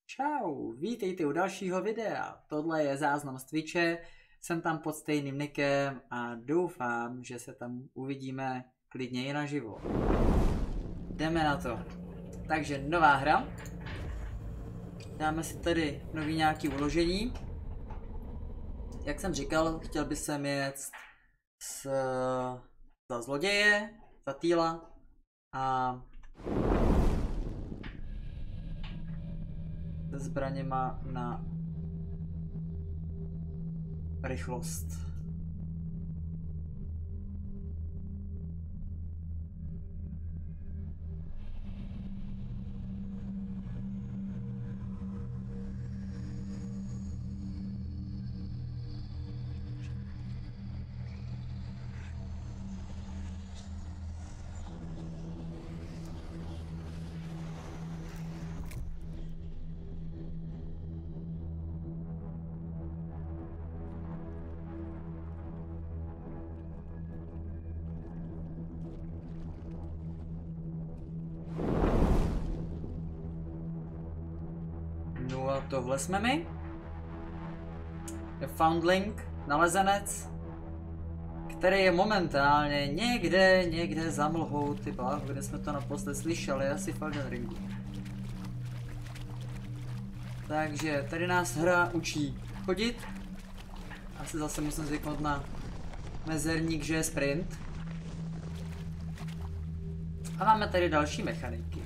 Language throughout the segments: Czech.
Čau, vítejte u dalšího videa. Tohle je záznam z Twitche, jsem tam pod stejným nickem a doufám, že se tam uvidíme klidně i naživo. Jdeme na to. Takže nová hra. Dáme si tady nový nějaký uložení. Jak jsem říkal, chtěl bych sem jet za zloděje, za týla a se zbraněma na rychlost. No a tohle jsme my. Je Foundling, nalezenec, který je momentálně někde za mlhou, ty bláho, kde jsme to naposled slyšeli, asi v Elden Ringu. Takže tady nás hra učí chodit. Asi zase musím zvyknout na mezerník, že je sprint. A máme tady další mechaniky.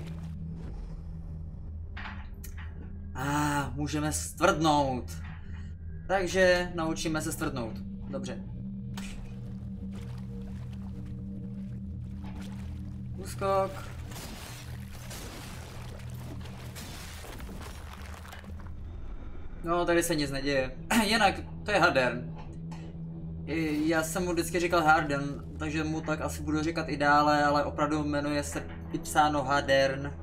Můžeme stvrdnout. Takže naučíme se stvrdnout. Dobře. Úskok. No, tady se nic neděje. Jinak, to je Hardern. Já jsem mu vždycky říkal Harden, takže mu tak asi budu říkat i dále, ale opravdu jmenuje se psáno Hardern.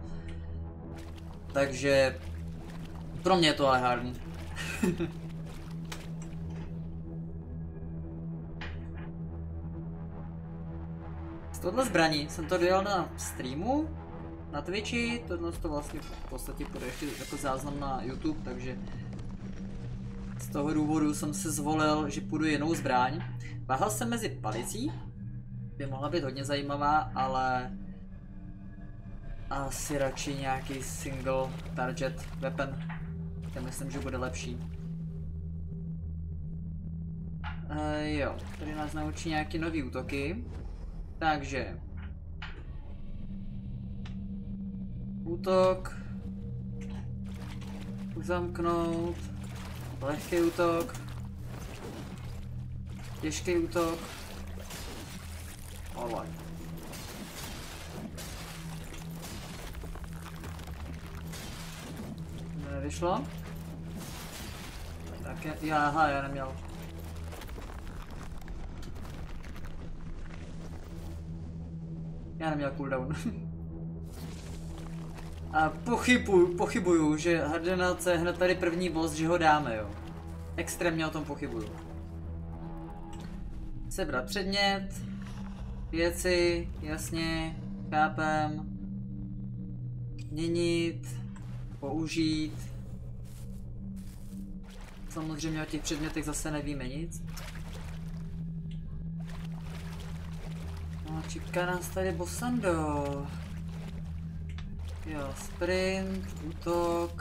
Takže pro mě je to ale Harden. Z tohle zbraní jsem to dělal na streamu, na Twitchi, tohle to vlastně v podstatě bude ještě jako záznam na YouTube, takže z toho důvodu jsem si zvolil, že půjdu jinou zbraň. Váhal jsem mezi palicí, by mohla být hodně zajímavá, ale asi radši nějaký single target weapon. Já myslím, že bude lepší. Jo, tady nás naučí nějaké nové útoky. Takže útok, uzamknout, lehký útok, těžký útok, alright. Nevyšlo? Tak já neměl. Já neměl cooldown. A pochybuju, že Hardenace je hned tady první boss, že ho dáme, jo. Extrémně o tom pochybuju. Sebrat předmět, věci, jasně, chápem, měnit, použít. Samozřejmě o těch předmětech zase nevíme nic. No, čeká nás tady bossando. Jo, sprint, útok.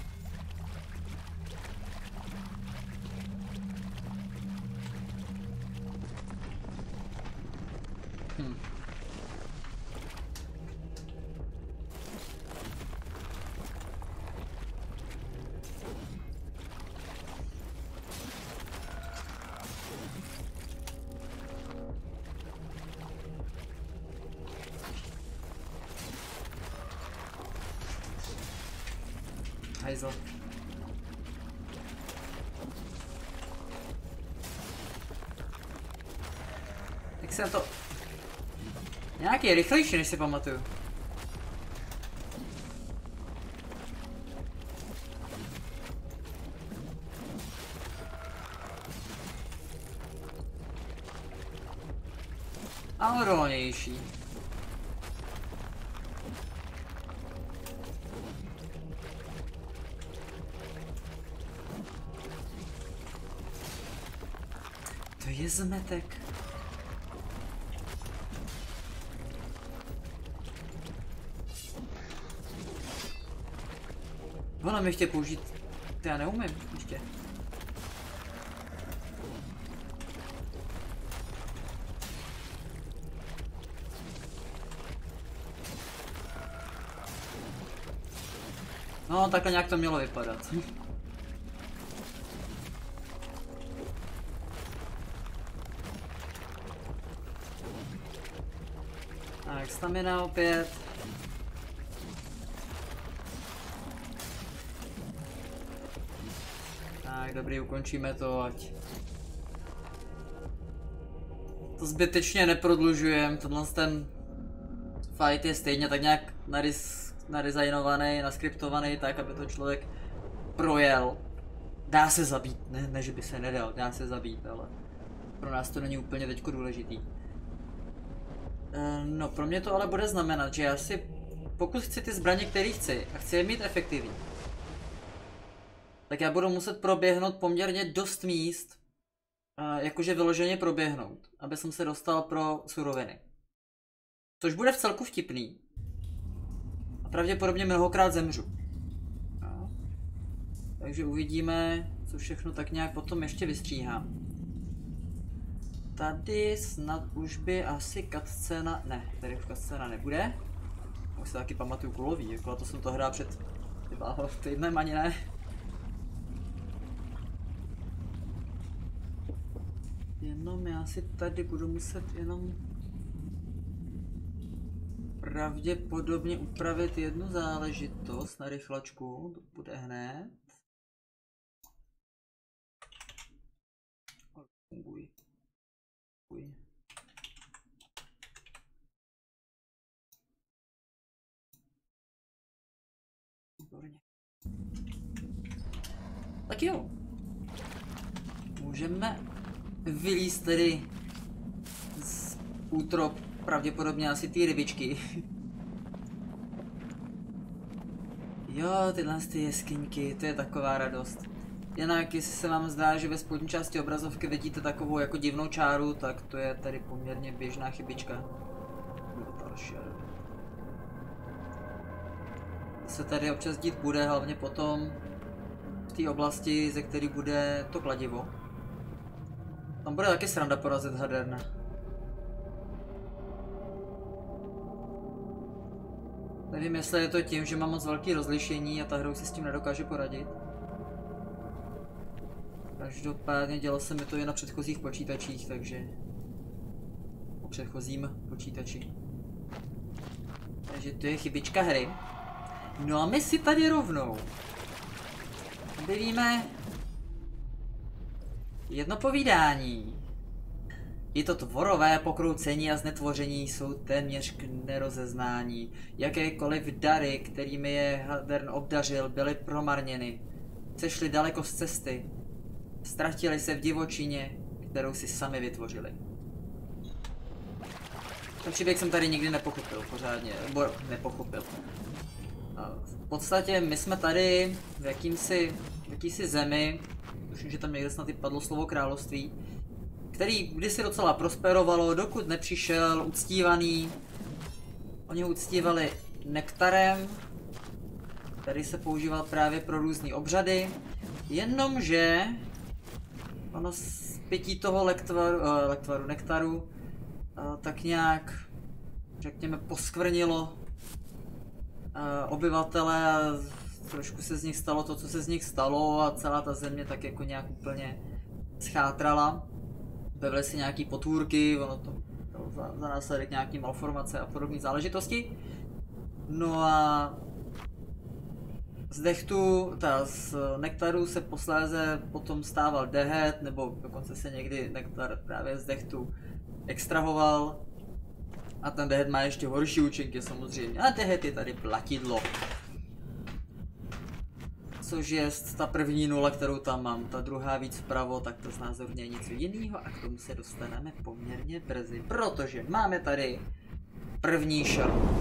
Hajzl. Jak jsem to... Nějaký je rychlejší, než si pamatuju. A odolnější. je zmetek. Ono mi ještě použít, to já neumím ještě. No, takhle nějak to mělo vypadat. Tak, stamina opět. Tak, dobrý, ukončíme to, ať to zbytečně neprodlužujem. Tenhle ten fight je stejně tak nějak nadizajnovaný, naskriptovaný, tak aby to člověk projel. Dá se zabít, ne že by se nedal, dá se zabít, ale pro nás to není úplně teďko důležitý. No, pro mě to ale bude znamenat, že já si, pokud chci ty zbraně, které chci, a chci je mít efektivní, tak já budu muset proběhnout poměrně dost míst, jakože vyloženě proběhnout, aby jsem se dostal pro suroviny. Což bude v celku vtipný. A pravděpodobně mnohokrát zemřu. No. Takže uvidíme, co všechno tak nějak potom ještě vystříhám. Tady snad už by asi cutscéna, ne, tady už cutscéna nebude. Už se taky pamatuju kulový, jako to jsem to hrál před týdnem ani ne. Jenom já si tady budu muset jenom pravděpodobně upravit jednu záležitost na rychlačku, to bude hned. Funguj. Výborně. Tak jo. Můžeme vylízt tedy z útrop pravděpodobně asi ty rybičky. Jo, tyhle ty jeskyňky, to je taková radost. Jinak, jestli se vám zdá, že ve spodní části obrazovky vidíte takovou jako divnou čáru, tak to je tady poměrně běžná chybička. Se tady občas dít bude, hlavně potom v té oblasti, ze které bude to kladivo. Tam bude taky sranda porazit Haderna. Nevím, jestli je to tím, že mám moc velký rozlišení a ta hra si s tím nedokáže poradit. Každopádně dělal jsem mi to i na předchozích počítačích, takže po předchozím počítači. Takže to je chybička hry. No a my si tady rovnou objevíme jedno povídání. I to tvorové pokroucení a znetvoření jsou téměř k nerozeznání. Jakékoliv dary, kterými je Hadern obdařil, byly promarněny. Sešli daleko z cesty. Ztratili se v divočině, kterou si sami vytvořili. Ten příběh jsem tady nikdy nepochopil pořádně, nebo nepochopil. V podstatě my jsme tady v jakýsi zemi, tuším, že tam někde snad i padlo slovo království, který kdysi docela prosperovalo, dokud nepřišel uctívaný. Oni ho uctívali nektarem, který se používal právě pro různé obřady, jenomže ono z pití toho nektaru tak nějak, řekněme, poskvrnilo obyvatele a trošku se z nich stalo to, co se z nich stalo a celá ta země tak jako nějak úplně schátrala. Objevily si nějaký potvůrky, ono to bylo za následek nějaký malformace a podobné záležitosti. No a z nektaru se posléze potom stával dehet, nebo dokonce se někdy nektar právě z dehtu extrahoval. A ten dehet má ještě horší účinky samozřejmě. A dehet je tady platidlo. Což je ta první nula, kterou tam mám. Ta druhá víc vpravo, tak to znázorně něco jiného a k tomu se dostaneme poměrně brzy. Protože máme tady první šel.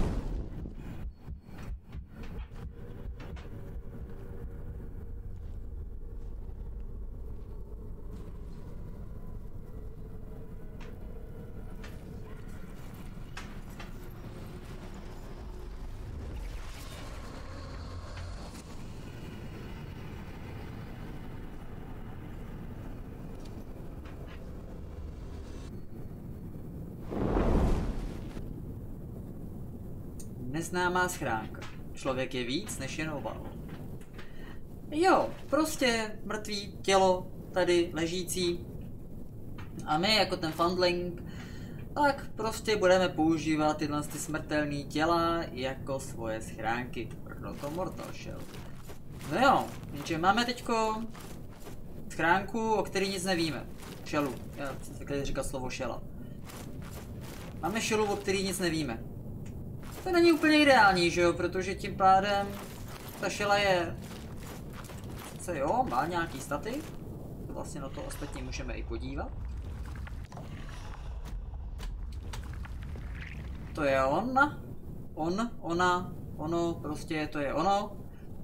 neznámá schránka. Člověk je víc než jen obal. Jo, prostě mrtvý tělo tady ležící. A my jako ten fundling, tak prostě budeme používat tyhle ty smrtelné těla jako svoje schránky. Proto Mortal Shell. No jo, jenže máme teďko schránku, o který nic nevíme. Shellu. Já jsem takhle říkal slovo shella. Máme shellu, o který nic nevíme. To není úplně ideální, že jo, protože tím pádem ta shella je... Co jo, má nějaký staty. Vlastně na to ostatní můžeme i podívat. To je ona, ono, prostě to je ono.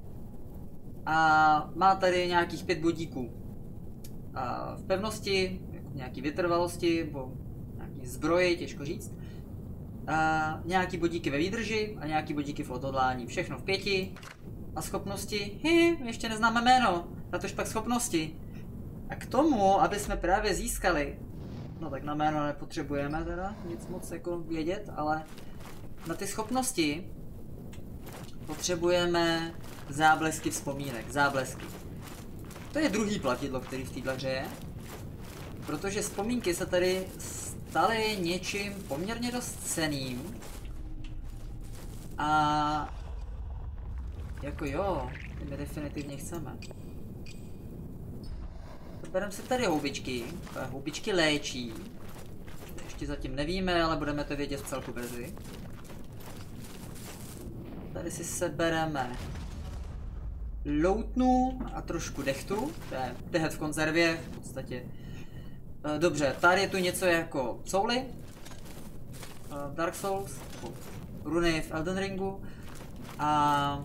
A má tady nějakých 5 bodíků. A v pevnosti, jako nějaký vytrvalosti, nebo nějaký zbroji, těžko říct. A nějaký bodíky ve výdrži a nějaký bodíky v odhodlání. Všechno v 5. A schopnosti, ještě neznáme jméno, natož pak schopnosti. A k tomu, aby jsme právě získali, no tak na jméno nepotřebujeme teda nic moc jako vědět, ale na ty schopnosti potřebujeme záblesky vzpomínek, záblesky. To je druhý platidlo, který v této hře je, protože vzpomínky se tady staly něčím poměrně dost cenným. A jako jo, ty my definitivně chceme. Bereme si tady houbičky. Houbičky léčí. Ještě zatím nevíme, ale budeme to vědět v celku brzy. Tady si sebereme loutnu a trošku dechtu. To je dehet v konzervě, v podstatě. Dobře, tady je tu něco jako souly. Dark Souls, runy v Elden Ringu. A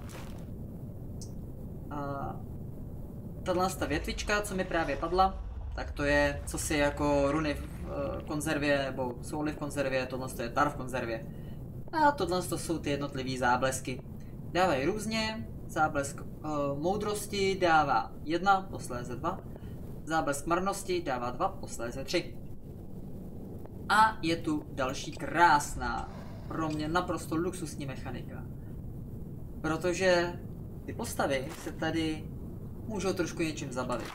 tato větvička, co mi právě padla, tak to je cosi jako runy v konzervě, nebo souly v konzervě, tohle je tar v konzervě. A tohle jsou ty jednotlivé záblesky. Dávají různě, záblesk moudrosti dává 1, posléze 2, záblesk marnosti dává 2, posléze 3. A je tu další krásná, pro mě naprosto luxusní mechanika. Protože ty postavy se tady můžou trošku něčím zabavit.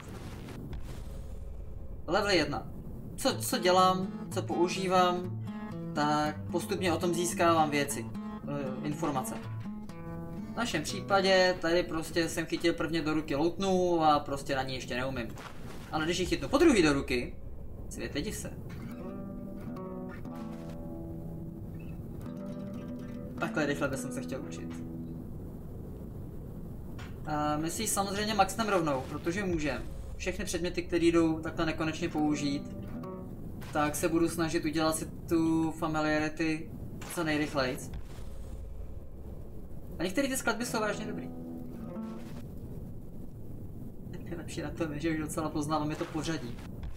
Level 1. Co dělám, co používám, tak postupně o tom získávám věci, informace. V našem případě tady prostě jsem chytil prvně do ruky loutnu a prostě na ní ještě neumím. Ale když ji chytnu po druhý do ruky, světe div se. Takhle rychle bych se chtěl učit. My si ji samozřejmě maxnem rovnou, protože můžeme. Všechny předměty, které jdou takhle nekonečně použít, tak se budu snažit udělat si tu familiarity co nejrychleji. A některé ty skladby jsou vážně dobrý. Nejlepší na tom je, že už docela poznávám je to pořadí.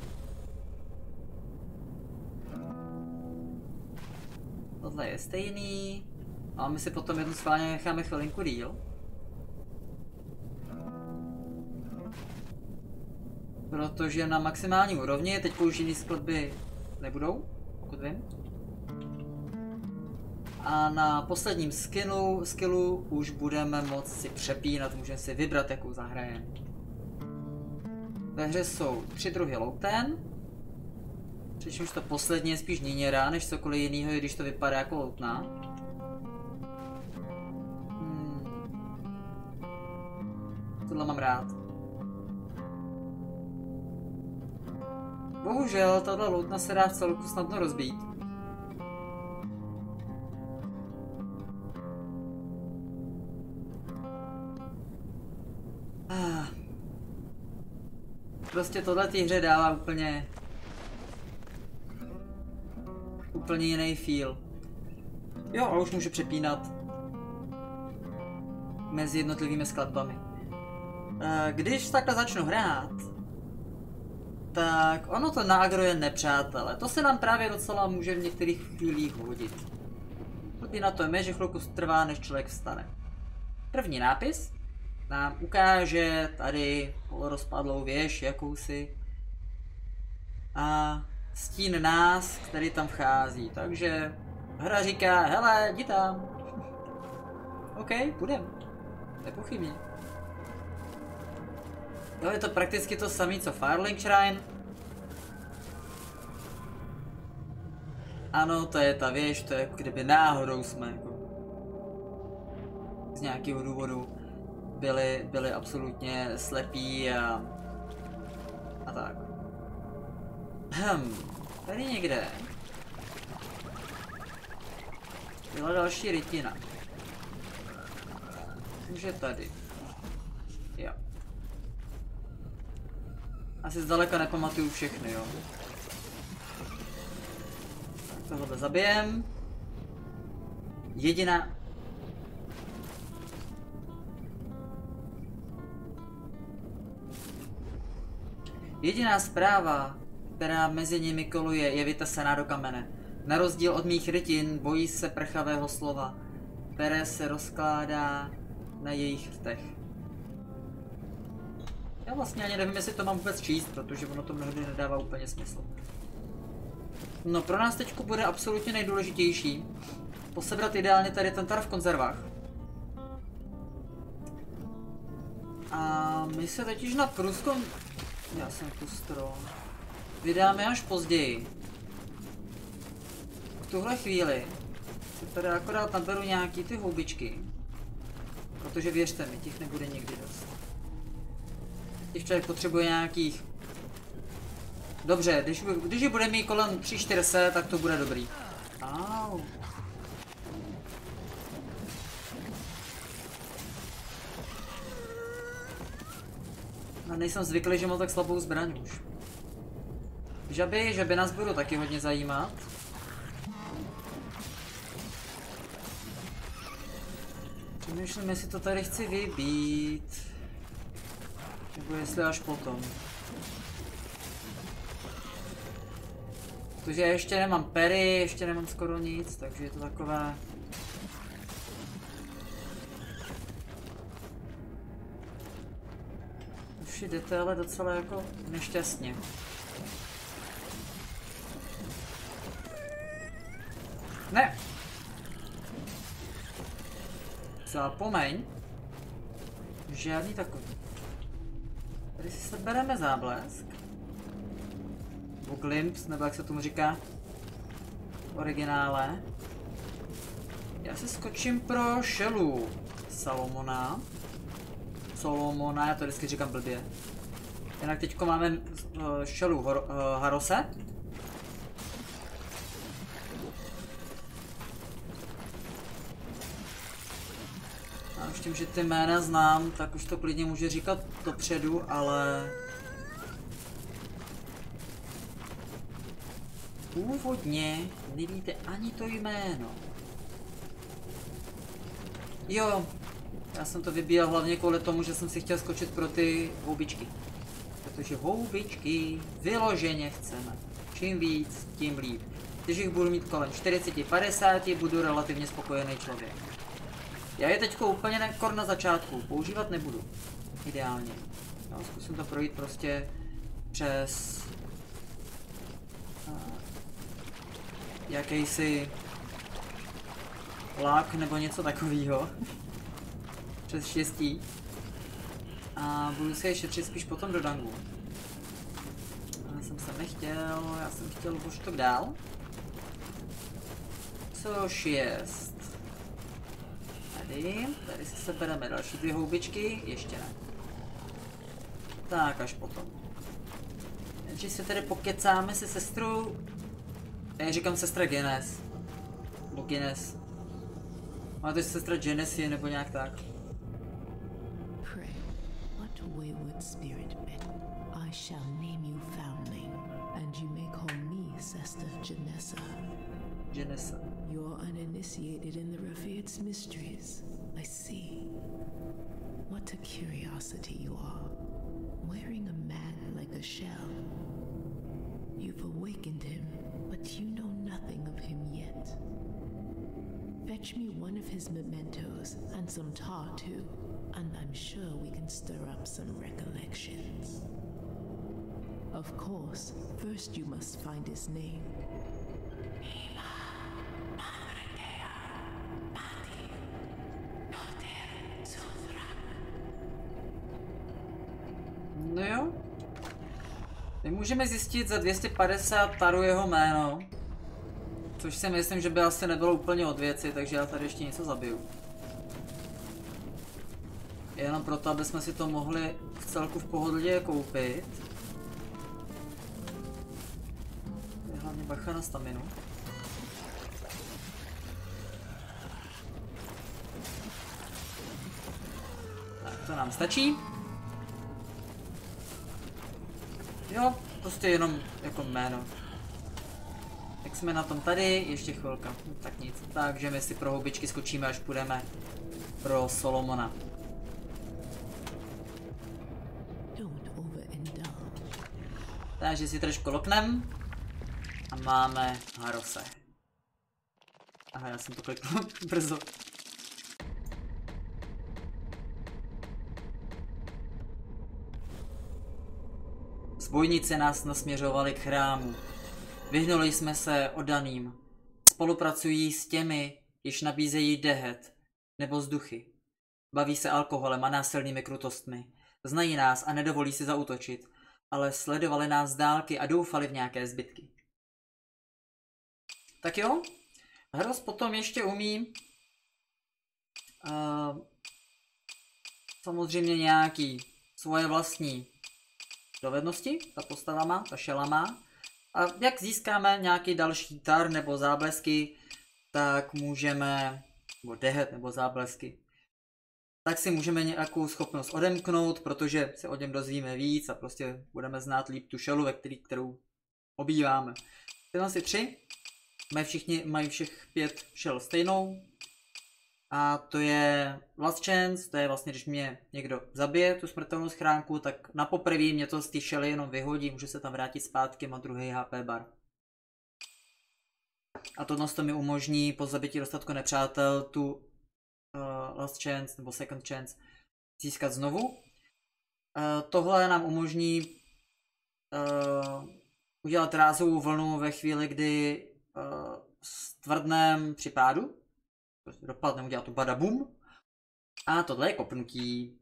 Tohle je stejný. A my si potom jednu schválně necháme chvilinku díl. Protože na maximální úrovni teď použitý skladby nebudou, pokud vím. A na posledním skillu už budeme moct si přepínat, můžeme si vybrat, jakou zahrajeme. Ve hře jsou 3 druhy louten. Přičemž to poslední je spíš níněra, než cokoliv jiného, i když to vypadá jako loutna. Tohle mám rád. Bohužel, tato loutna se dá v celku snadno rozbít. Prostě tohle té hře dává úplně jiný feel. Jo, a už můžu přepínat mezi jednotlivými skladbami. Když takhle začnu hrát, tak ono to naagruje nepřátele. To se nám právě docela může v některých chvílích hodit. Blbý na tom je, že chvilku trvá, než člověk vstane. První nápis nám ukáže tady polorozpadlou věž jakousi a stín nás, který tam vchází. Takže hra říká, hele, jdi tam. OK, půjdem. Nepochybně. Jo, je to prakticky to samé, co Firelink Shrine. Ano, to je ta věž, to je jako kdyby náhodou jsme jako z nějakého důvodu byli absolutně slepí a tak. Tady někde byla další rytina. Už je tady. Jo. Asi zdaleka nepamatuju všechny, jo. Tak tohle zabijem. Jediná zpráva, která mezi nimi koluje, je vytesaná do kamene. Na rozdíl od mých rytin bojí se prchavého slova, které se rozkládá na jejich rtech. Já vlastně ani nevím, jestli to mám vůbec číst, protože ono to mnohdy nedává úplně smysl. No pro nás teďko bude absolutně nejdůležitější posebrat ideálně tady ten tar v konzervách. A my se totiž na průzkum... Já jsem tu strom. Vydáme až později. V tuhle chvíli si tady akorát naberu nějaký ty houbičky. Protože věřte mi, těch nebude nikdy dost. Těch člověk potřebuje nějakých... Dobře, když ji bude mít kolem 300-400, tak to bude dobrý. Au. No, nejsem zvyklý, že mám tak slabou zbraň už. Žaby nás budou taky hodně zajímat. Přemýšlím, jestli to tady chci vybít. Nebo jestli až potom. Protože já ještě nemám pery, ještě nemám skoro nic, takže je to takové... Už jdete ale docela jako nešťastně. Ne! Zapomeň. Žádný takový. Tady si sebereme záblesk. Nebo glimpse, nebo jak se tomu říká v originále. Já se skočím pro šelu Salomona, já to vždycky říkám blbě. Jinak teďko máme šelu Harose. A už tím, že ty jména znám, tak už to klidně může říkat dopředu, ale... Původně nevíte ani to jméno. Jo, já jsem to vybíjel hlavně kvůli tomu, že jsem si chtěl skočit pro ty houbičky. Protože houbičky vyloženě chceme. Čím víc, tím líp. Když jich budu mít kolem 40-50, budu relativně spokojený člověk. Já je teďko úplně na začátku, používat nebudu. Ideálně. No, zkusím to projít prostě přes... jakýsi lák nebo něco takového. Přes štěstí. A budu si je šetřit spíš potom do dangu. Já jsem se nechtěl, já jsem chtěl už to dál. Což jest. Tady si sebereme další dvě houbičky, ještě ne. Tak až potom. Takže se tady pokecáme se sestrou. Já říkám sestra Genes. Nebo Guinness. Máte sestra Genesie nebo nějak tak. Pray, what wayward spirit bit, I shall name you foundling, and you may call me Sister Janessa. Janessa. You're uninitiated in the Rafiad's mysteries, I see. What a curiosity you are, wearing a man like a shell. You've awakened him, but you know nothing of him yet. Fetch me one of his mementos and some tar too, and I'm sure we can stir up some recollections. Of course, first you must find his name. No jo. My můžeme zjistit za 250 taru jeho jméno. Což si myslím, že by asi nebylo úplně od věci, takže já tady ještě něco zabiju. Jenom proto, aby jsme si to mohli v celku v pohodlně koupit. Je hlavně bacha na staminu. Tak, to nám stačí. Jo, prostě jenom jako jméno. Jak jsme na tom tady, ještě chvilka, tak nic. Takže my si pro houbičky skočíme, až půjdeme pro Solomona. Takže si trošku loknem a máme Harose. Aha, já jsem to kliknul brzo. Zbojníci nás nasměřovali k chrámu. Vyhnuli jsme se oddaným. Spolupracují s těmi, již nabízejí dehet nebo vzduchy. Baví se alkoholem a násilnými krutostmi. Znají nás a nedovolí si zaútočit, ale sledovali nás z dálky a doufali v nějaké zbytky. Tak jo, Haros potom ještě umí samozřejmě nějaký svoje vlastní dovednosti, ta postava má, ta šela má. A jak získáme nějaký další tar nebo záblesky, tak můžeme, nebo dehet nebo záblesky, tak si můžeme nějakou schopnost odemknout, protože se o něm dozvíme víc a prostě budeme znát líp tu šelu, kterou obýváme. Tyhle si 3, mají všech 5 šel stejnou. A to je last chance, to je vlastně, když mě někdo zabije tu smrtelnou schránku, tak na poprvé mě to z té šely jenom vyhodí, může se tam vrátit zpátky, má druhý HP bar. A tohle mi umožní po zabití dostatku nepřátel tu last chance nebo second chance získat znovu. Tohle nám umožní udělat rázovou vlnu ve chvíli, kdy stvrdneme při pádu. Prostě dopadne, udělá tu badabum. A tohle je kopnutí.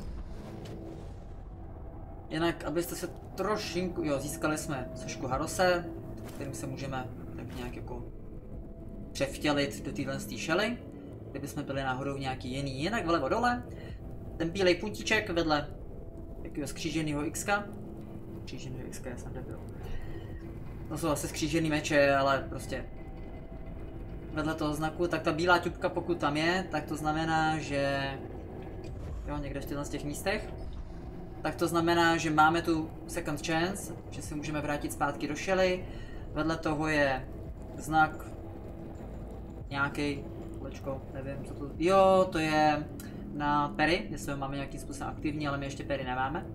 Jinak, abyste se trošinku, jo, získali jsme sošku Harose, kterým se můžeme tak nějak jako převtělit do téhle šely. Kdyby jsme byli náhodou nějaký jiný, jinak vlevo dole. Ten bílej puntíček vedle takového skříženého X-ka. Skříženého X-ka, já jsem debil. To jsou asi skřížený meče, ale prostě vedle toho znaku, tak ta bílá ťupka, pokud tam je, tak to znamená, že jo, někde v těch místech, tak to znamená, že máme tu second chance, že si můžeme vrátit zpátky do šely. Vedle toho je znak nějaký, kolečko, nevím, co to, jo, to je na pery, jestli ho máme nějakým způsobem aktivní, ale my ještě pery nemáme.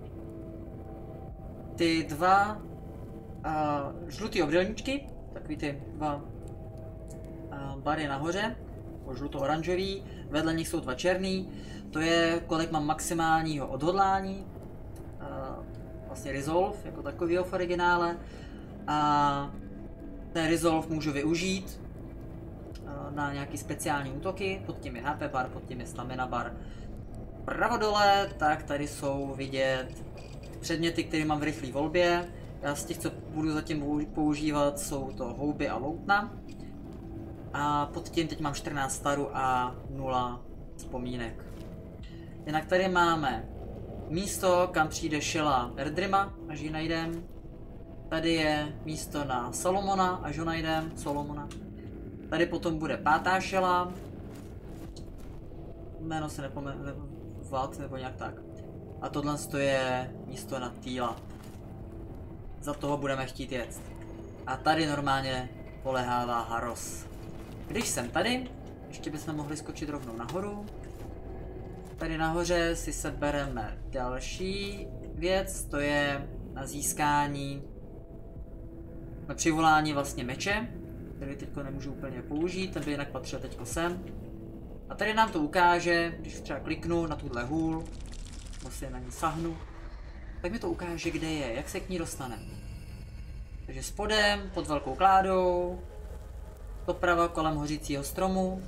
Ty dva žlutý obdélníčky, takový ty dva bary nahoře, žluto-oranžový, vedle nich jsou dva černý, to je kolik mám maximálního odhodlání, vlastně resolve jako takovýho v originále, a ten resolve můžu využít na nějaký speciální útoky, pod tím je HP bar, pod tím je stamina bar. Pravo dole, tak tady jsou vidět předměty, které mám v rychlé volbě, já z těch, co budu zatím používat, jsou to houby a loutna. A pod tím teď mám 14 staru a 0 vzpomínek. Jinak tady máme místo, kam přijde šela Erdrima, až ji najdem. Tady je místo na Solomona, až ho najdem, Solomona. Tady potom bude 5. šela. Jméno se nepomenu, Vlad nebo nějak tak. A tohle je místo na Týla. Za toho budeme chtít jet. A tady normálně polehává Haros. Když jsem tady, ještě bychom mohli skočit rovnou nahoru. Tady nahoře si sebereme další věc, to je na získání, na přivolání vlastně meče, který teď nemůžu úplně použít, ten by jinak patřil teďko sem. A tady nám to ukáže, když třeba kliknu na tuhle hůl, vlastně na ní sahnu, tak mi to ukáže, kde je, jak se k ní dostaneme. Takže spodem, pod velkou kládou, doprava kolem hořícího stromu.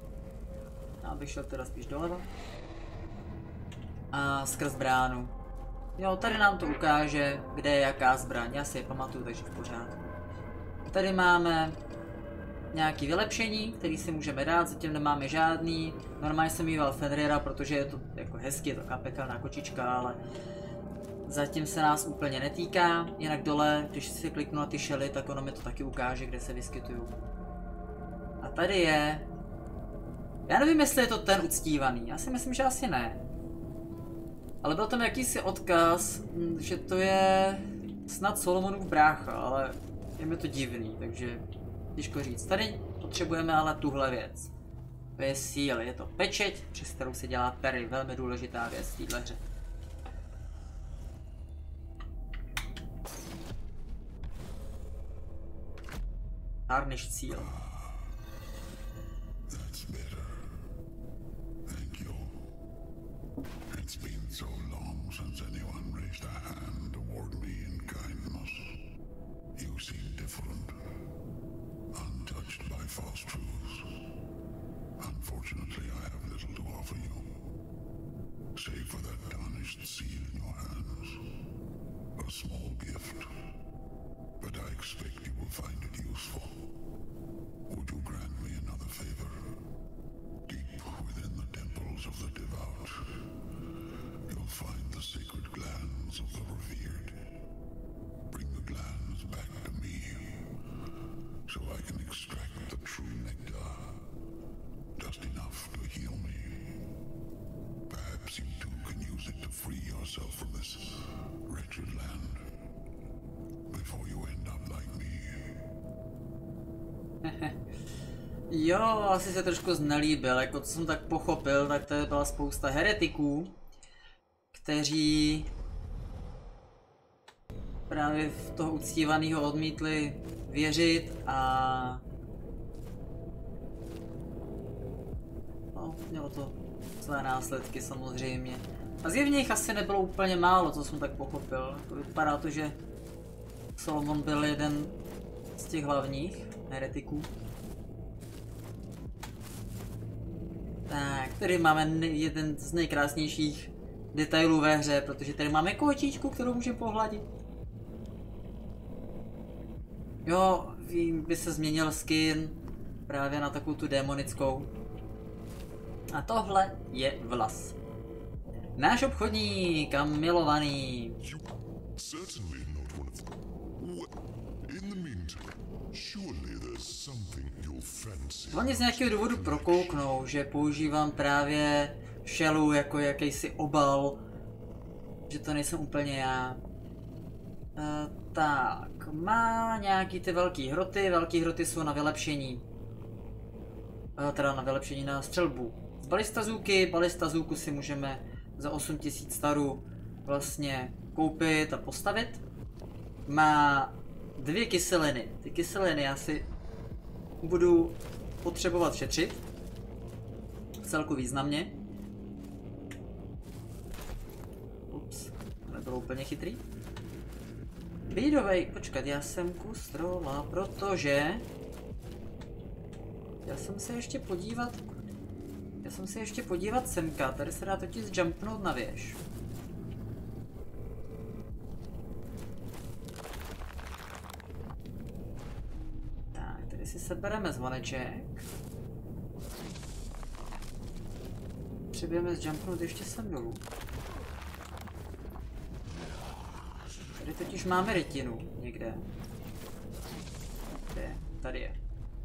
Já bych šel teda spíš doleva. A skrz bránu. Jo, tady nám to ukáže, kde je jaká zbraň. Já si je pamatuju, takže v pořádku. Tady máme nějaký vylepšení, který si můžeme dát, zatím nemáme žádný. Normálně jsem mýval Fenrira, protože je to jako hezky, je to kapekelná kočička, ale zatím se nás úplně netýká. Jinak dole, když si kliknu na ty šely, tak ono mi to taky ukáže, kde se vyskytují. A tady je... Já nevím, jestli je to ten uctívaný, já si myslím, že asi ne. Ale byl tam jakýsi odkaz, že to je snad Solomonův brácha, ale je mi to divný, takže těžko říct. Tady potřebujeme ale tuhle věc. To je síly, je to pečeť, přes kterou se dělá Perry, velmi důležitá věc v téhle hře. Tarnish cíl. Jo, asi se trošku znelíbil, jako co jsem tak pochopil, tak tady byla spousta heretiků, kteří právě v toho uctívaného odmítli věřit a no, mělo to své následky samozřejmě. A zjevně jich asi nebylo úplně málo, co jsem tak pochopil. Vypadá to, že Solomon byl jeden z těch hlavních heretiků. Tak, tady máme jeden z nejkrásnějších detailů ve hře, protože tady máme kočičku, kterou můžeme pohladit. Jo, by se změnil skin právě na takovou tu démonickou. A tohle je vlas. Náš obchodník a milovaný. Oni z nějakého důvodu prokouknou, že používám právě šelu jako jakýsi obal, že to nejsem úplně já. Tak, má nějaký ty velký hroty jsou na vylepšení. Teda na vylepšení na střelbu. Z balistazůku si můžeme za 8000 starů vlastně koupit a postavit. Má 2 kyseliny. Ty kyseliny já si budu potřebovat šetřit. Celku významně. Ups, nebylo úplně chytrý. Bídovej, počkat, já jsem kus trola, protože já jsem se ještě podívat semka, tady se dá totiž jumpnout na věž. Tak, tady si sebereme zvoneček. Potřebujeme jumpnout ještě sem dolů. Tady totiž máme rytinu někde. Kde? Tady je.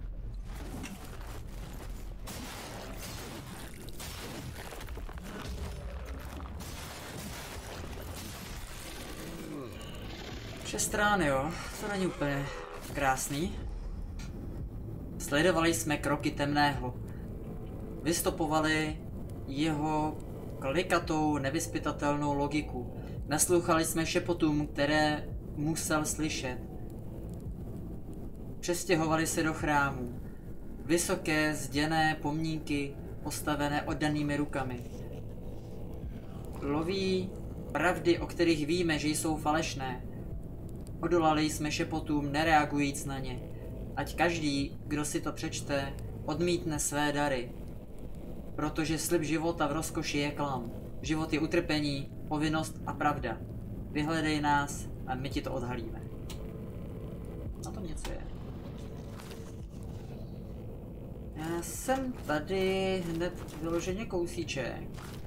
Šestrán, jo, to není úplně krásný. Sledovali jsme kroky temného. Vystopovali jeho klikatou, nevyzpytatelnou logiku. Naslouchali jsme šepotům, které musel slyšet. Přestěhovali se do chrámů. Vysoké, zděné pomníky, postavené oddanými rukami. Loví pravdy, o kterých víme, že jsou falešné. Odolali jsme šepotům, nereagujíc na ně. Ať každý, kdo si to přečte, odmítne své dary. Protože slib života v rozkoši je klam. Život je utrpení, povinnost a pravda. vyhledej nás a my ti to odhalíme. Na tom něco je. Já jsem tady hned vyloženě kousíček.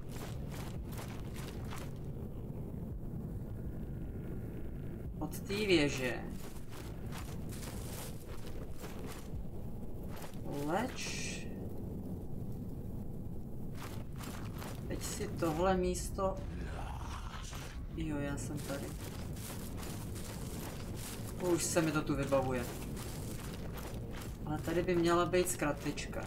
Od té věže. Leč. Teď si tohle místo... Jo, já jsem tady. Už se mi to tu vybavuje. Ale tady by měla být zkratička.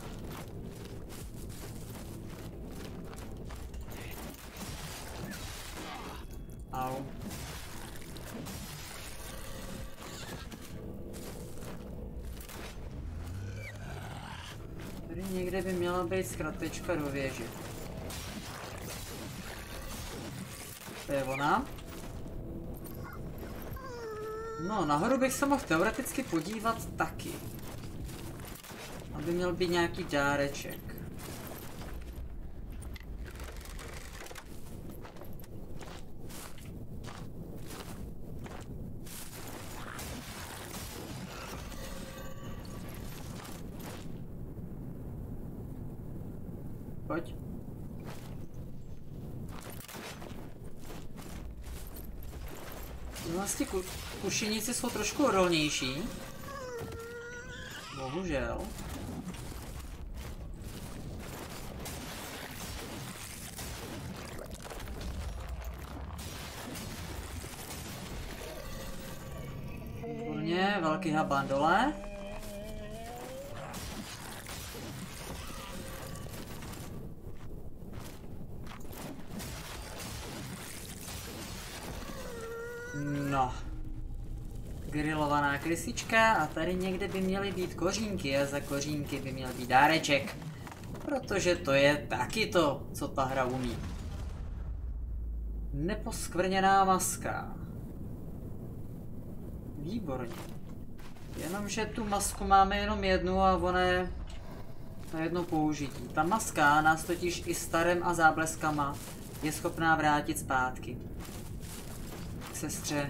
Au. Tady někde by měla být zkratička do věže. To je ona. No, nahoru bych se mohl teoreticky podívat taky. Aby měl být nějaký dáreček. Pojď. Vlastně kušeníci jsou trošku odolnější. Bohužel. Výborně, velký haban dole. No. Grilovaná krysička a tady někde by měly být kořínky a za kořínky by měl být dáreček. Protože to je taky to, co ta hra umí. Neposkvrněná maska. Výborně. Jenomže tu masku máme jenom jednu a ona je na jedno použití. Ta maska nás totiž i starem a zábleskama je schopná vrátit zpátky. K sestře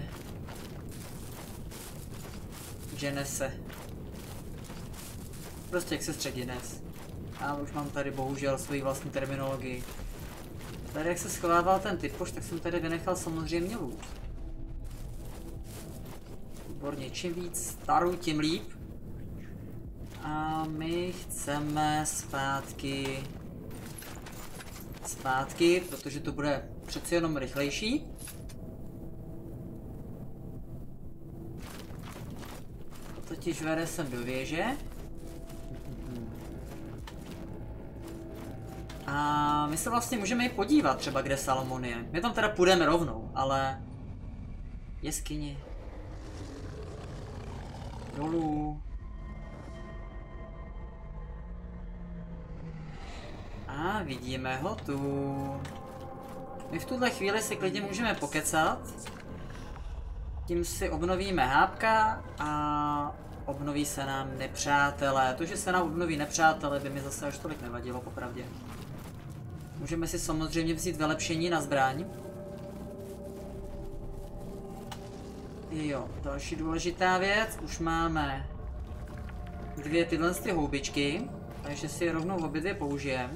Genese. Prostě k sestře Genes. Já už mám tady bohužel svoji vlastní terminologii. Tady jak se schovával ten typoš, tak jsem tady vynechal samozřejmě loot. Výborně, čím víc starů, tím líp. A my chceme zpátky, protože to bude přeci jenom rychlejší. Totiž vede sem do věže. A my se vlastně můžeme i podívat třeba, kde Salomon je. My tam teda půjdeme rovnou, ale... Jeskyně. Dolů. A vidíme ho tu. My v tuhle chvíli si klidně můžeme pokecat. Tím si obnovíme hápka a obnoví se nám nepřátelé. To, že se nám obnoví nepřátelé, by mi zase až tolik nevadilo, popravdě. Můžeme si samozřejmě vzít vylepšení na zbraň. Jo, další důležitá věc. Už máme dvě tyhle houbičky, takže si je rovnou obě dvě použijeme.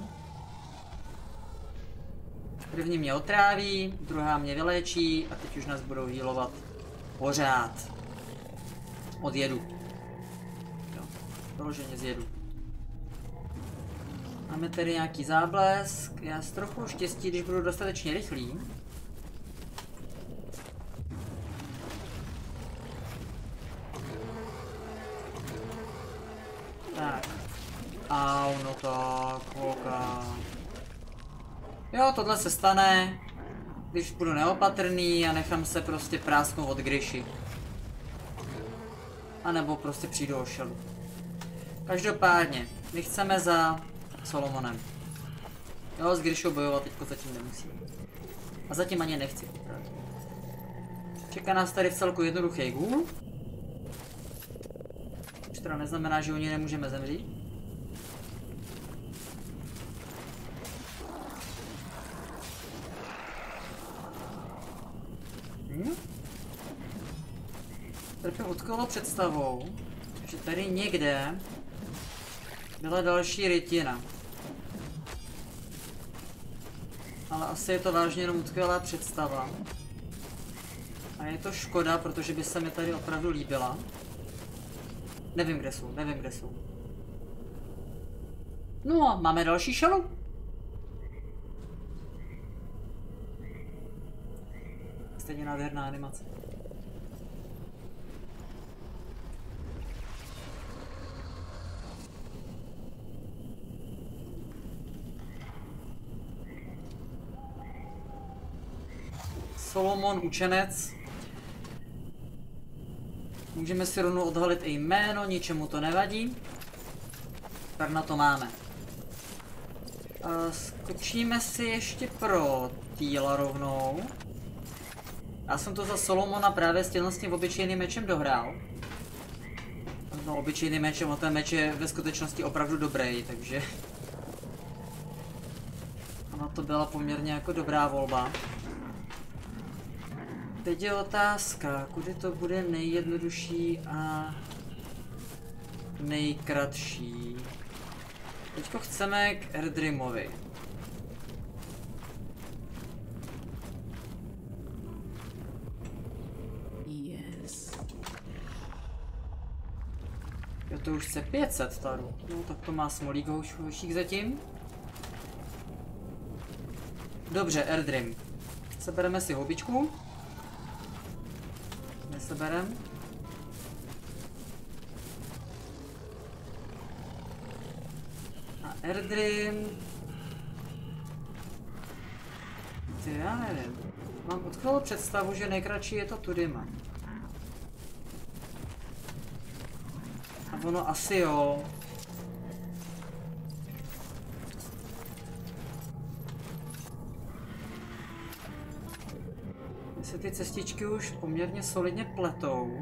První mě otráví, druhá mě vyléčí a teď už nás budou healovat pořád. Od jedu. Jo, doloženě z jedu. Máme tady nějaký záblesk. Já s trochu štěstí, když budu dostatečně rychlý. Tak. Au, no tak, volka. Jo, tohle se stane, když budu neopatrný a nechám se prostě prásknout od Griši. A nebo prostě přijdu o šelu. Každopádně, my chceme za Solomonem. Jo, s Grishou bojovat teďko zatím nemusím. A zatím ani nechci. Čeká nás tady v celku jednoduchý gůl. Což teda neznamená, že u něj nemůžeme zemřít. Trpím utkolo představou, že tady někde byla další rytina. Ale asi je to vážně jenom utkvělá představa. A je to škoda, protože by se mi tady opravdu líbila. Nevím, kde jsou, nevím, kde jsou. No a máme další šalu. Stejně nádherná animace. Solomon, učenec. Můžeme si rovnou odhalit i jméno, ničemu to nevadí. Tak na to máme. Skočíme si ještě pro Týla rovnou. Já jsem to za Solomona právě s tím obyčejným mečem dohrál. No, obyčejným mečem, ten meč je ve skutečnosti opravdu dobrý, takže... Ono to byla poměrně jako dobrá volba. Teď je otázka, kudy to bude nejjednodušší a nejkratší. Teďko chceme k Erdrimovi. Yes. Jo, to už chce 500 starů. No tak to má smolík hošík zatím. Dobře, Erdrim. Sebereme si houbičku. Neseberem. A Erdrim... Ty, já nevím. Mám odchylou představu, že nejkratší je to Tudima. A ono asi jo. Se ty cestičky už poměrně solidně pletou.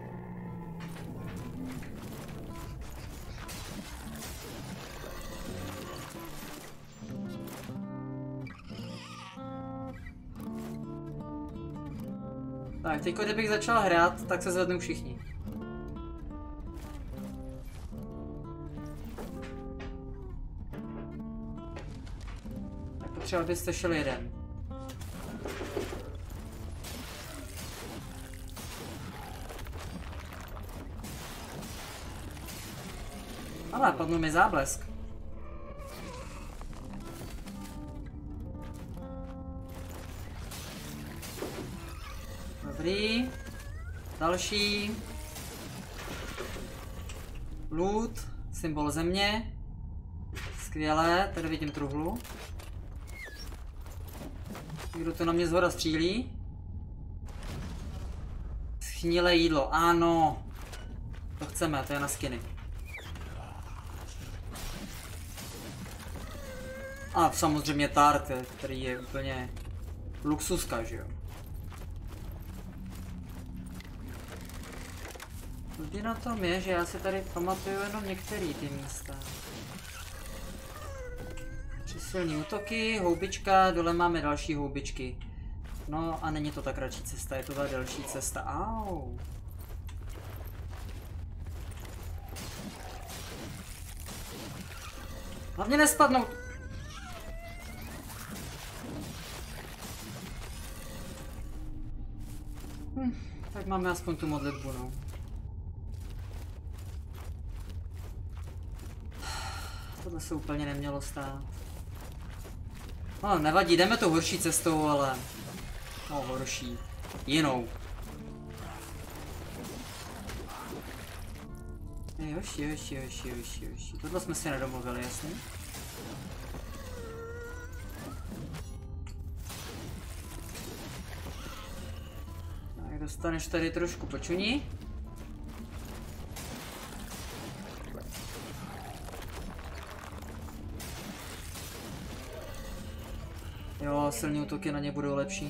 Tak, teď kdybych začal hrát, tak se zvednou všichni. Tak potřeba byste šel jeden. Ale padl mi záblesk. Dobrý. Další. Loot. Symbol země. Skvělé. Tady vidím truhlu. Někdo to na mě zhora střílí. Schnilé jídlo. Ano. To chceme, to je na skiny. A samozřejmě tart, který je úplně luxuska, že jo. Vždy na tom je, že já si tady pamatuju jenom některé ty místa. Silní útoky, houbička, dole máme další houbičky. No a není to ta kratší cesta, je to ta delší cesta. Au. Hlavně nespadnout. Tak máme aspoň tu modlitbu, no. Tohle se úplně nemělo stát. No, nevadí, jdeme tou horší cestou, ale... No, horší. Jinou. Joši. Tohle jsme si nedomluvili, jasně? Tak, dostaneš tady trošku počuní. Jo, silní útoky na ně budou lepší.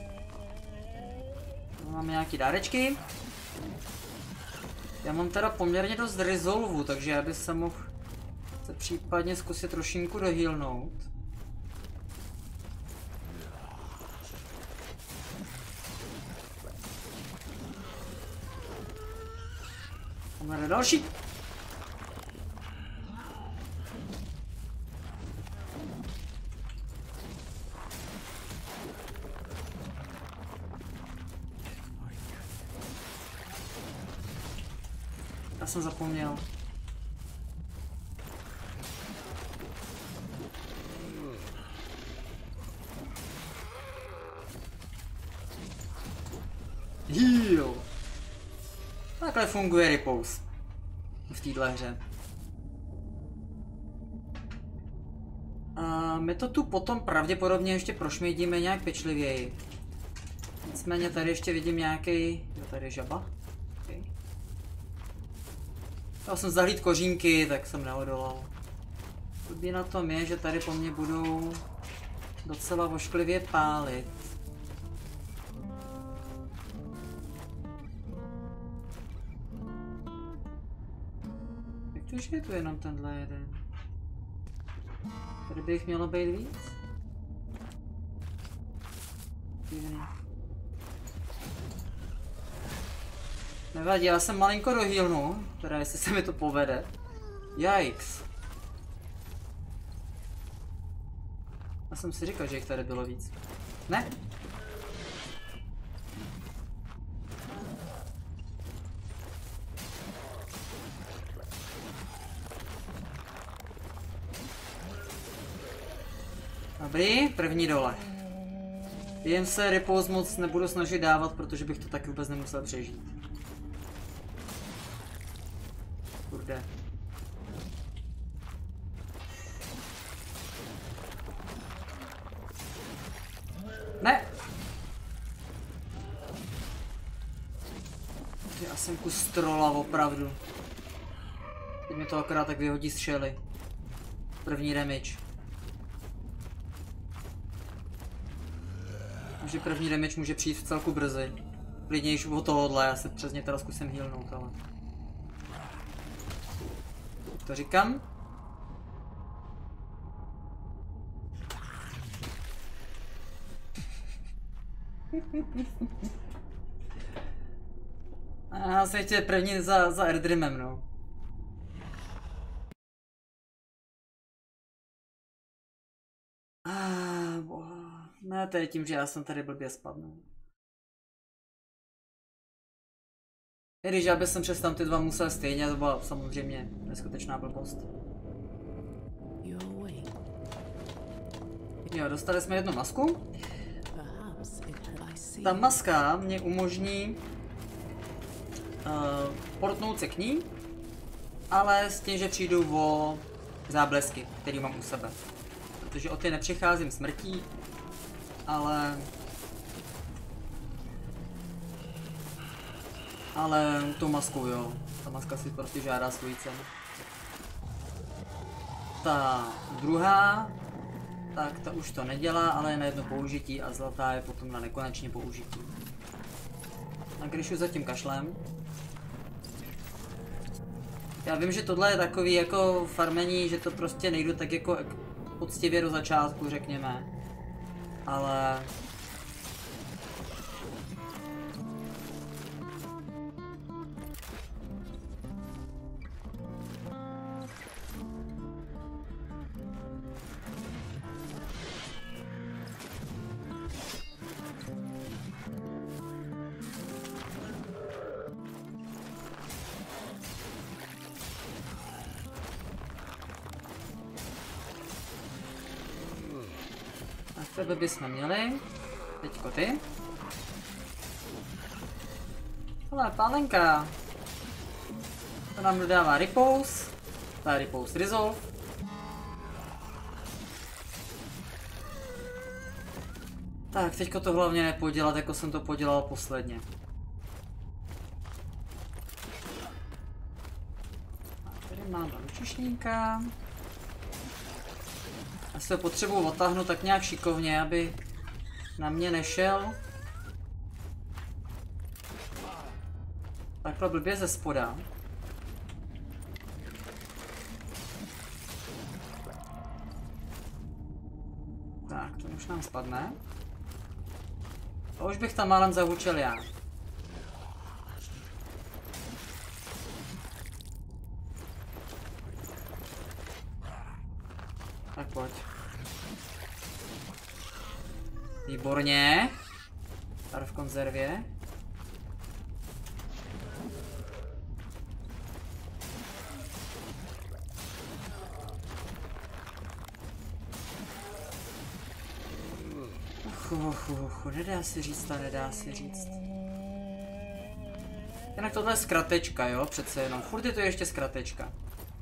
Máme nějaký dárečky. Já mám teda poměrně dost resolvu, takže já bych se mohl se případně zkusit trošinku dohealnout. Máme další. Já jsem zapomněl. Heal. Takhle funguje repose v této hře. My to tu potom pravděpodobně ještě prošmědíme nějak pečlivěji. Nicméně tady ještě vidím nějaký. Jo, tady je žaba. Okay. Já jsem zahlíd kořínky, tak jsem neodolal. Blbý na tom je, že tady po mně budou docela ošklivě pálit. Jak to, že je tu jenom tenhle jeden? Tady by jich mělo být víc? Divný. Nevadí, já jsem malinko dohýlnu, teda jestli se mi to povede. Yikes. Já jsem si říkal, že jich tady bylo víc. Ne? Dobrý, první dole. Jen se repose moc nebudu snažit dávat, protože bych to taky vůbec nemusel přežít. Kurde. Ne! Já jsem kus trolla, opravdu. Teď mi to akorát tak vyhodí z šely. První damage. Že první damage může přijít v celku brzy. Klidně již od tohohle, já se přes ně teda zkusím healnout, ale... To říkám. A se ještě první za Erdrimem, no. Ne, to je tím, že já jsem tady blbě spadnul. I když já bych jsem přes tam ty dva musel stejně, to byla samozřejmě neskutečná blbost. Jo, dostali jsme jednu masku. Ta maska mě umožní portnout se k ní, ale s tím, že přijdu o záblesky, který mám u sebe. Protože o ty nepřicházím smrtí, ale tu masku, jo. Ta maska si prostě žádá svůj cenu. Ta druhá, tak ta už to nedělá, ale je na jedno použití a zlatá je potom na nekonečně použití. A když už zatím kašlem. Já vím, že tohle je takový jako farmení, že to prostě nejdu tak jako poctivě do začátku, řekněme. Ale... Tebe bychom měli. Teďko ty. Hele, pálenka. To nám dodává repose. To je repose resolve. Tak, teďko to hlavně nepodělat, jako jsem to podělal posledně. A tady máme lučišníka. Já se ho potřebuji otáhnout tak nějak šikovně, aby na mě nešel. Takhle blbě ze spoda. Tak, to už nám spadne. A už bych tam málem zahučel já. pojď. Výborně. Tady v konzervě. Nedá se říct, nedá se říct. Jinak tohle je zkratečka, jo, přece jenom. Furt je to ještě zkratečka.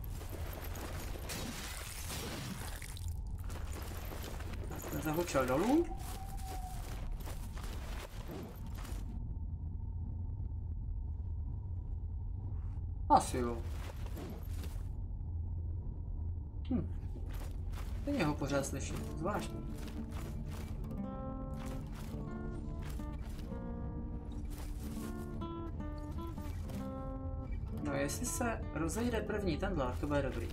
Ten zahučel dolů. Asi jo. Stejně ho pořád slyším, zvláštní. No jestli se rozejde první tenhle, to bude dobrý.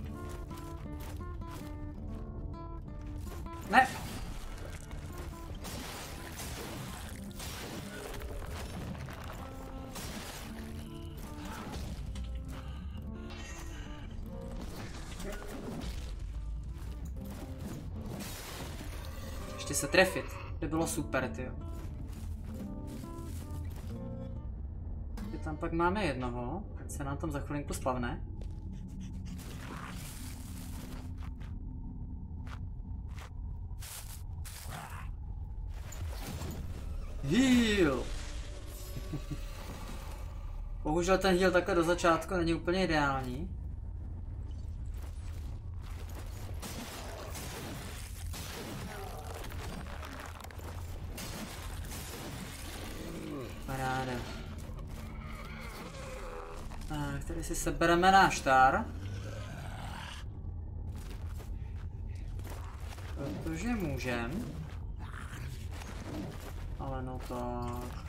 Ne! Ještě se trefit, to bylo super, tyjo. Tam pak máme jednoho, ať se nám tam za chvilinku splavne. Heal! Bohužel ten heal takhle do začátku není úplně ideální. Paráda. Tak, tady si sebereme náš tar. Protože můžem. Ale no tak.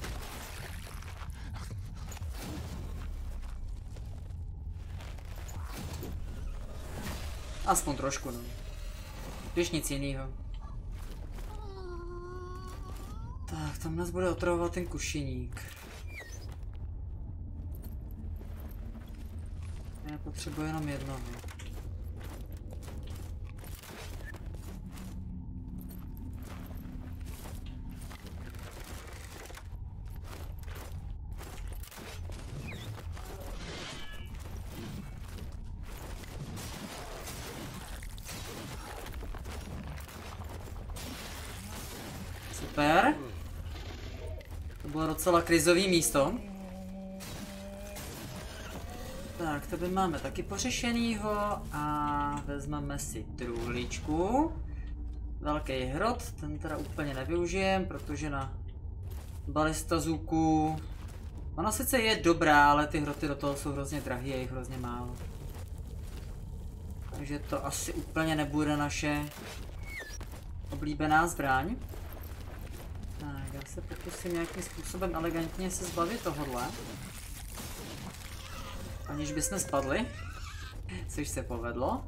Aspoň trošku, no. Když nic jinýho. Tak, tam nás bude otravovat ten kušiník. Já potřebuji jenom jednoho. Super. To bylo docela krizový místo. Tak, tebe máme taky pořešenýho a vezmeme si truhličku. Velký hrot, ten teda úplně nevyužijem, protože na balistazuku... Ona sice je dobrá, ale ty hroty do toho jsou hrozně drahý a jich hrozně málo. Takže to asi úplně nebude naše oblíbená zbraň. Tak, já se pokusím nějakým způsobem elegantně se zbavit tohohle. Aniž bychom spadli, což se povedlo.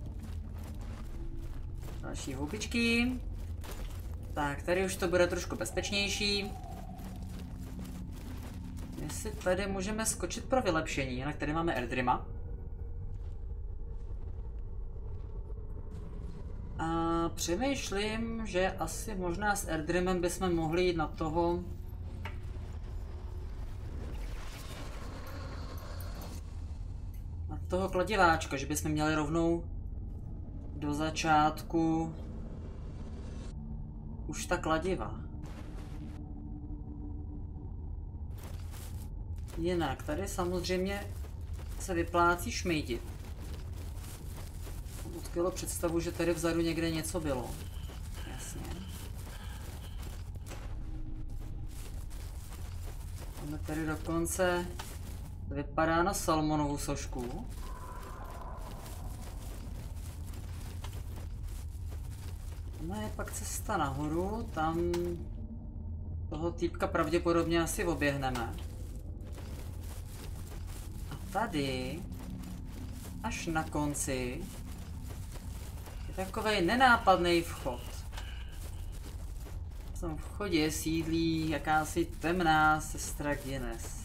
Další houbičky. Tak, tady už to bude trošku bezpečnější. Jestli tady můžeme skočit pro vylepšení, jinak tady máme Erdrima. A přemýšlím, že asi možná s Erdrimem bychom mohli jít na toho... toho kladiváčka, že bychom měli rovnou do začátku už ta kladiva. Jinak, tady samozřejmě se vyplácí šmejdit. Mám skvělou představu, že tady vzadu někde něco bylo. Jasně. Máme tady dokonce... Vypadá na salmonovou sošku. No je pak cesta nahoru, tam toho týpka pravděpodobně asi oběhneme. A tady, až na konci, je takovej nenápadný vchod. V tom vchodě sídlí jakási temná sestra Guinness.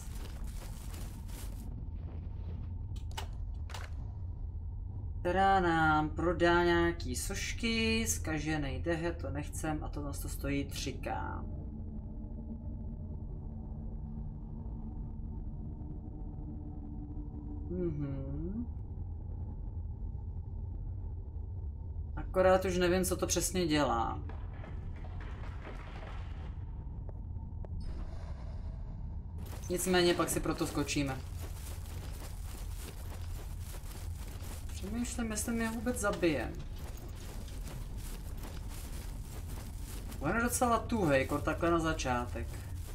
která nám prodá nějaký sošky, zkažený dehe, to nechcem a to stojí 3K. Akorát už nevím, co to přesně dělá. Nicméně pak si proto skočíme. Přemýšlím, jestli mě vůbec zabije. On je docela tuhej, kor takhle na začátek.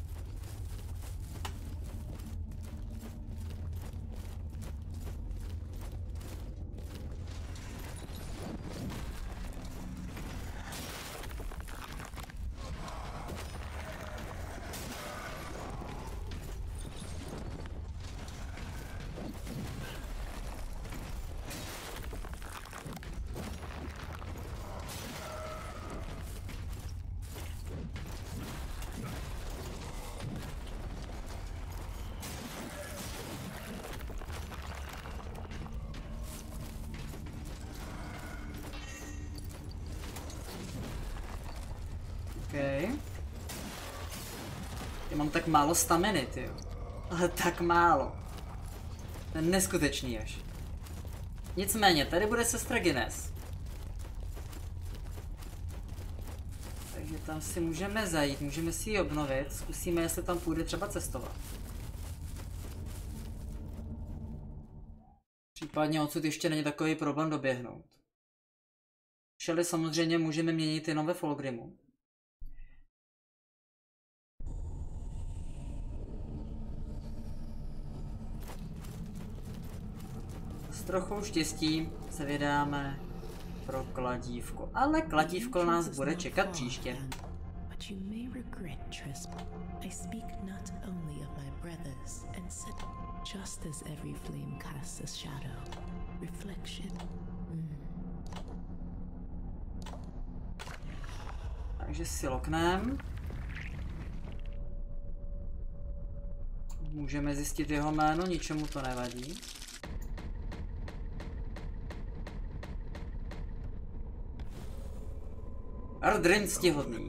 Okay. Já mám tak málo staminy, tyjo. Ale tak málo. To je neskutečný až. Nicméně, tady bude sestra Guinness. Takže tam si můžeme zajít, můžeme si ji obnovit. Zkusíme, jestli tam půjde třeba cestovat. Případně odsud ještě není takový problém doběhnout. Shelly samozřejmě můžeme měnit jenom ve Fulgrimu. S trochou štěstí se vydáme pro kladívko, ale kladívko nás bude čekat příště. Takže si loknem. Můžeme zjistit jeho jméno, ničemu to nevadí. Ardrin ctihodný.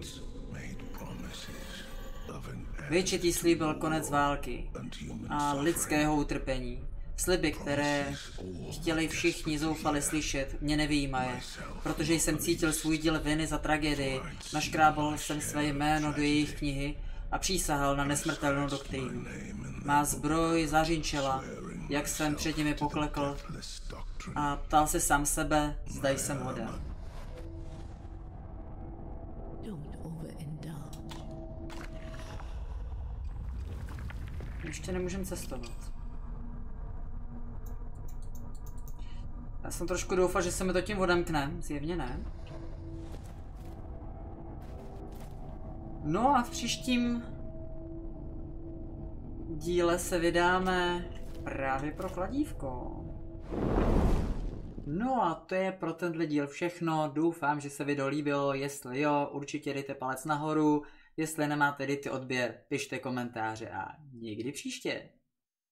Vyčetý slíbil konec války a lidského utrpení. Sliby, které chtěli všichni zoufale slyšet, mě nevyjímaje, protože jsem cítil svůj díl viny za tragédii, naškrábal jsem své jméno do jejich knihy a přísahal na nesmrtelnou doktrínu. Má zbroj zařinčela, jak jsem před nimi poklekl a ptal se sám sebe, zda jsem hoden. Ještě nemůžeme cestovat. Já jsem trošku doufal, že se mi to tím odemkne, zjevně ne. No a v příštím díle se vydáme právě pro kladívko. No a to je pro tenhle díl všechno, doufám, že se video líbilo, jestli jo, určitě dejte palec nahoru, jestli nemáte, dejte odběr, pište komentáře a někdy příště.